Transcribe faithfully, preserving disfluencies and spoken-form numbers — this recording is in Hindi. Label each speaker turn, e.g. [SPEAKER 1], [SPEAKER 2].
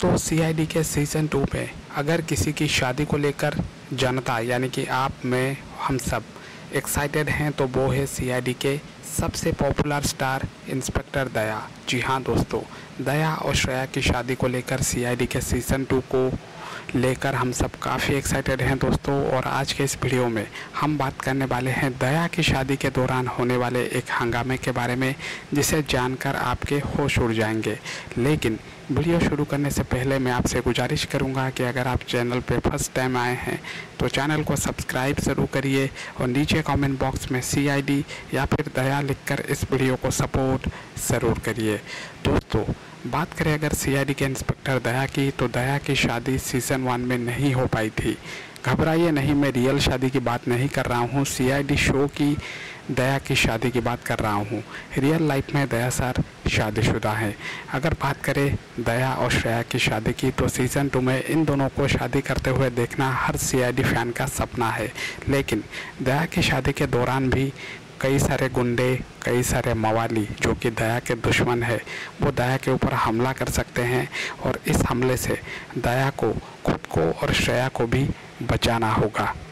[SPEAKER 1] दोस्तों सीआईडी के सीज़न टू में अगर किसी की शादी को लेकर जनता यानी कि आप, मैं, हम सब एक्साइटेड हैं तो वो है सीआईडी के सबसे पॉपुलर स्टार इंस्पेक्टर दया। जी हाँ दोस्तों, दया और श्रेया की शादी को लेकर सीआईडी के सीज़न टू को लेकर हम सब काफ़ी एक्साइटेड हैं दोस्तों। और आज के इस वीडियो में हम बात करने वाले हैं दया की शादी के दौरान होने वाले एक हंगामे के बारे में, जिसे जानकर आपके होश उड़ जाएंगे। लेकिन वीडियो शुरू करने से पहले मैं आपसे गुजारिश करूंगा कि अगर आप चैनल पे फर्स्ट टाइम आए हैं तो चैनल को सब्सक्राइब ज़रूर करिए और नीचे कमेंट बॉक्स में सीआईडी या फिर दया लिखकर इस वीडियो को सपोर्ट ज़रूर करिए। दोस्तों, बात करें अगर सीआईडी के इंस्पेक्टर दया की, तो दया की शादी सीज़न वन में नहीं हो पाई थी। घबराइए नहीं, मैं रियल शादी की बात नहीं कर रहा हूँ, सीआईडी शो की दया की शादी की बात कर रहा हूँ। रियल लाइफ में दया सर शादीशुदा हैं। अगर बात करें दया और श्रेया की शादी की, तो सीज़न टू में इन दोनों को शादी करते हुए देखना हर सीआईडी फैन का सपना है। लेकिन दया की शादी के दौरान भी कई सारे गुंडे, कई सारे मवाली जो कि दया के दुश्मन है, वो दया के ऊपर हमला कर सकते हैं और इस हमले से दया को, खुद को और श्रेया को भी बचाना होगा।